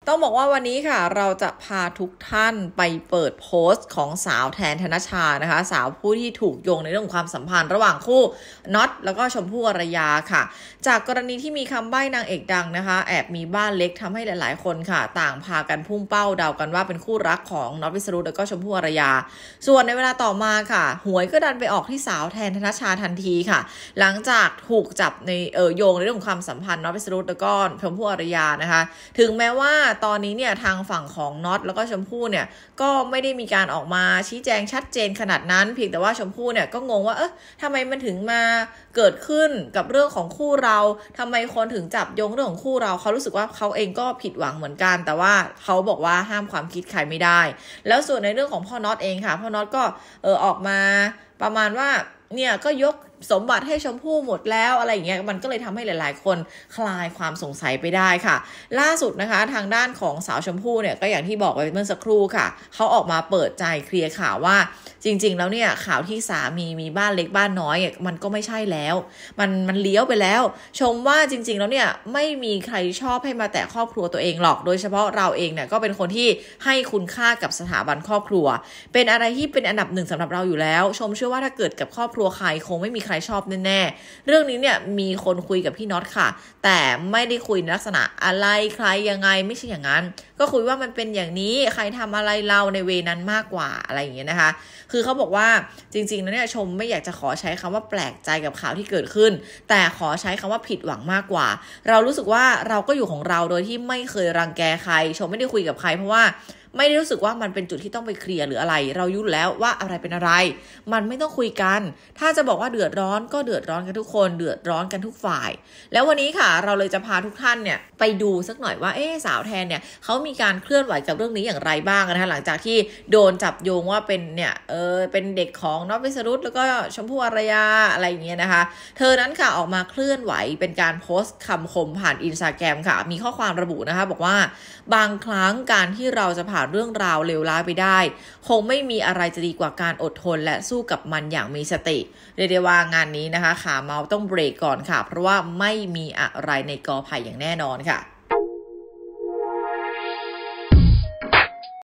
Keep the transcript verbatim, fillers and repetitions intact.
ต้องบอกว่าวันนี้ค่ะเราจะพาทุกท่านไปเปิดโพสต์ของสาวแทนธนชานะคะสาวผู้ที่ถูกโยงในเรื่องของความสัมพันธ์ระหว่างคู่น็อตแล้วก็ชมพู่อารยาค่ะจากกรณีที่มีคำใบ้นางเอกดังนะคะแอบมีบ้านเล็กทำให้หลายๆคนค่ะต่างพากันพุ่งเป้าเดากันว่าเป็นคู่รักของน็อตวิสรุตแล้วก็ชมพู่อารยาส่วนในเวลาต่อมาค่ะหวยก็ดันไปออกที่สาวแทนธนชาทันทีค่ะหลังจากถูกจับในเออโยงในเรื่องของความสัมพันธ์น็อตวิสรุตแล้วก็ชมพู่อารยานะคะถึงแม้ว่าตอนนี้เนี่ยทางฝั่งของน็อตแล้วก็ชมพู่เนี่ยก็ไม่ได้มีการออกมาชี้แจงชัดเจนขนาดนั้นเพียงแต่ว่าชมพู่เนี่ยก็งงว่าเอ๊ะทำไมมันถึงมาเกิดขึ้นกับเรื่องของคู่เราทำไมคนถึงจับโยงเรื่องของคู่เราเขารู้สึกว่าเขาเองก็ผิดหวังเหมือนกันแต่ว่าเขาบอกว่าห้ามความคิดใครไม่ได้แล้วส่วนในเรื่องของพ่อน็อตเองค่ะพ่อน็อตก็เออออกมาประมาณว่าเนี่ยก็ยกสมบัติให้ชมพู่หมดแล้วอะไรอย่างเงี้ยมันก็เลยทำให้หลายๆคนคลายความสงสัยไปได้ค่ะล่าสุดนะคะทางด้านของสาวชมพู่เนี่ยก็อย่างที่บอกไปเมื่อสักครู่ค่ะเขาออกมาเปิดใจเคลียร์ข่าวว่าจริงๆแล้วเนี่ยข่าวที่สามีมีบ้านเล็กบ้านน้อยมันก็ไม่ใช่แล้วมันมันเลี้ยวไปแล้วชมว่าจริงๆแล้วเนี่ยไม่มีใครชอบให้มาแตะครอบครัวตัวเองหรอกโดยเฉพาะเราเองเนี่ยก็เป็นคนที่ให้คุณค่ากับสถาบันครอบครัวเป็นอะไรที่เป็นอันดับหนึ่งสำหรับเราอยู่แล้วชมเชื่อว่าถ้าเกิดกับครอบครัวใครคงไม่มีใครชอบแน่ๆเรื่องนี้เนี่ยมีคนคุยกับพี่น็อตค่ะแต่ไม่ได้คุยในลักษณะอะไรใครยังไงไม่ใช่อย่างนั้นก็คุยว่ามันเป็นอย่างนี้ใครทำอะไรเราในเวนั้นมากกว่าอะไรอย่างเงี้ยนะคะคือเขาบอกว่าจริงๆแล้วเนี่ยชมไม่อยากจะขอใช้คำว่าแปลกใจกับข่าวที่เกิดขึ้นแต่ขอใช้คำว่าผิดหวังมากกว่าเรารู้สึกว่าเราก็อยู่ของเราโดยที่ไม่เคยรังแกใครชมไม่ได้คุยกับใครเพราะว่าไม่ได้รู้สึกว่ามันเป็นจุดที่ต้องไปเคลียร์หรืออะไรเรารู้แล้วว่าอะไรเป็นอะไรมันไม่ต้องคุยกันถ้าจะบอกว่าเดือดร้อนก็เดือดร้อนกันทุกคนเดือดร้อนกันทุกฝ่ายแล้ววันนี้ค่ะเราเลยจะพาทุกท่านเนี่ยไปดูสักหน่อยว่าเอ๊ะสาวแทนเนี่ยเขามีการเคลื่อนไหวกับเรื่องนี้อย่างไรบ้างนะคะหลังจากที่โดนจับโยงว่าเป็นเนี่ยเออเป็นเด็กของน็อตวิสรุตแล้วก็ชมพู่อารยาอะไรอย่างเงี้ยนะคะเธอนั้นค่ะออกมาเคลื่อนไหวเป็นการโพสต์คำคมผ่านอินสตาแกรมค่ะมีข้อความระบุนะคะบอกว่าบางครั้งการที่เราจะผ่านเรื่องราวเลวร้ายไปได้คงไม่มีอะไรจะดีกว่าการอดทนและสู้กับมันอย่างมีสติเรียกได้ว่างานนี้นะคะขาเมาต้องเบรกก่อนค่ะเพราะว่าไม่มีอะไรในกอไผ่อย่างแน่นอนค่ะ